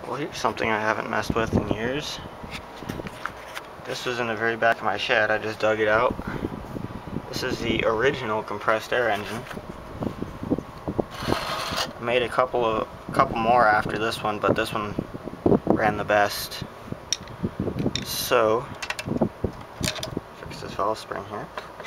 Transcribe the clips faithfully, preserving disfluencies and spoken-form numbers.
Well, here's something I haven't messed with in years. This was in the very back of my shed. I just dug it out. This is the original compressed air engine. I made a couple of couple more after this one, but this one ran the best. So, fix this valve spring here.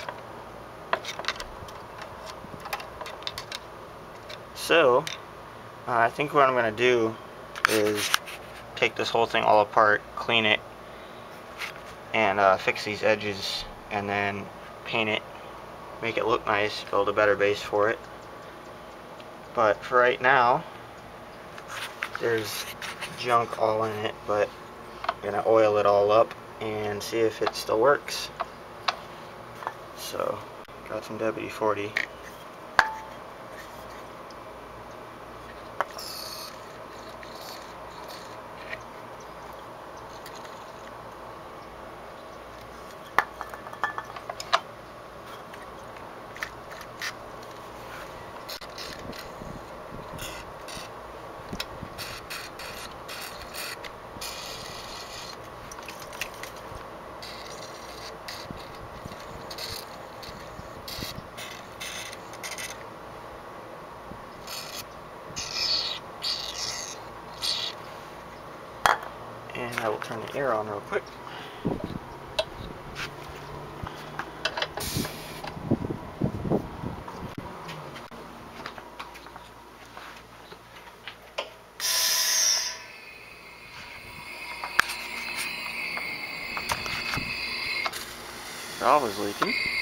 So, uh, I think what I'm going to do is take this whole thing all apart, clean it, and uh, fix these edges, and then paint it, make it look nice, build a better base for it. But for right now, there's junk all in it, but I'm going to oil it all up and see if it still works. So, got some W D forty. And I will turn the air on real quick. Valve is leaking.